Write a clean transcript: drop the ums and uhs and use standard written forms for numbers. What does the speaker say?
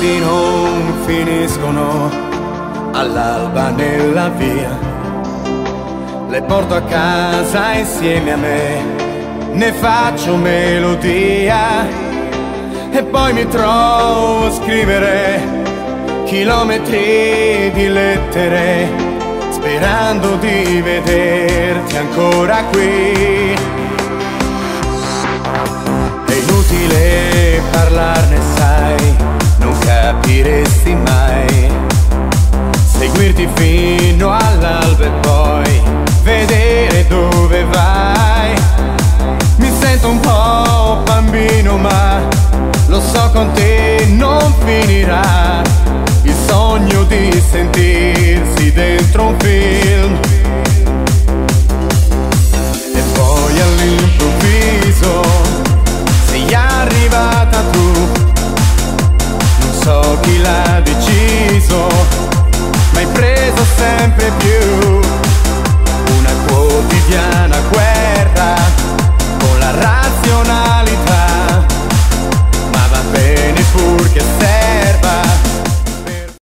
tardi non finiscono all'alba nella via. Le porto a casa insieme a me, ne faccio melodia e poi mi trovo a scrivere chilometri di lettere, sperando di vederti ancora qui. È inutile parlarne, sai, non capiresti mai. Seguirti fino all'alba e poi vedere dove vai. Mi sento un po' bambino, ma lo so con te non finirà.